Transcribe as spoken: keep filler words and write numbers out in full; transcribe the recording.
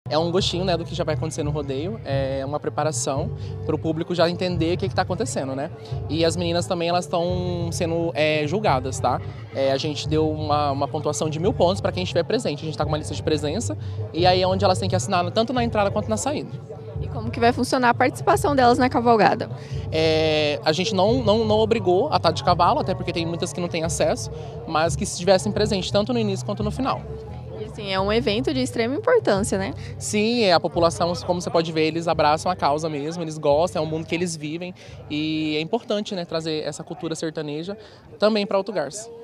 é um gostinho, né, do que já vai acontecer no rodeio, é uma preparação para o público já entender o que está acontecendo, né? E as meninas também, elas estão sendo é, julgadas, tá? É, a gente deu uma, uma pontuação de mil pontos para quem estiver presente. A gente está com uma lista de presença e aí é onde elas têm que assinar tanto na entrada quanto na saída. E como que vai funcionar a participação delas na cavalgada? É, a gente não, não, não obrigou a estar de cavalo, até porque tem muitas que não têm acesso, mas que estivessem presentes tanto no início quanto no final. E assim, é um evento de extrema importância, né? Sim, é, a população, como você pode ver, eles abraçam a causa mesmo, eles gostam, é um mundo que eles vivem e é importante, né, trazer essa cultura sertaneja também para Alto Garça.